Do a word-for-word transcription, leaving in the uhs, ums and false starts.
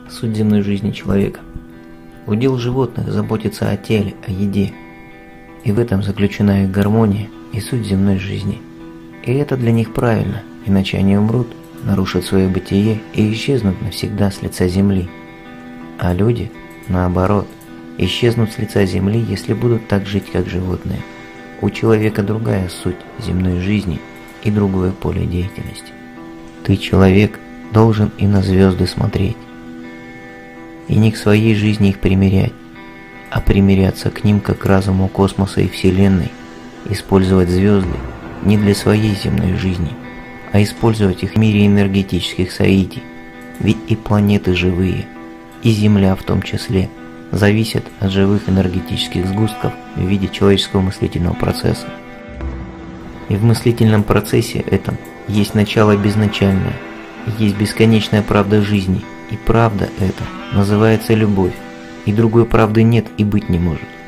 суть земной жизни человека. Удел животных заботиться о теле, о еде. И в этом заключена их гармония и суть земной жизни. И это для них правильно, иначе они умрут, нарушат свое бытие и исчезнут навсегда с лица земли. А люди, наоборот, исчезнут с лица земли, если будут так жить, как животные. У человека другая суть земной жизни и другое поле деятельности. Ты, человек, должен и на звезды смотреть. И не к своей жизни их примерять, а примиряться к ним как разуму космоса и Вселенной, использовать звезды не для своей земной жизни, а использовать их в мире энергетических соитий, ведь и планеты живые, и Земля в том числе, зависят от живых энергетических сгустков в виде человеческого мыслительного процесса. И в мыслительном процессе этом есть начало безначальное, есть бесконечная правда жизни, и правда эта называется любовь, и другой правды нет и быть не может.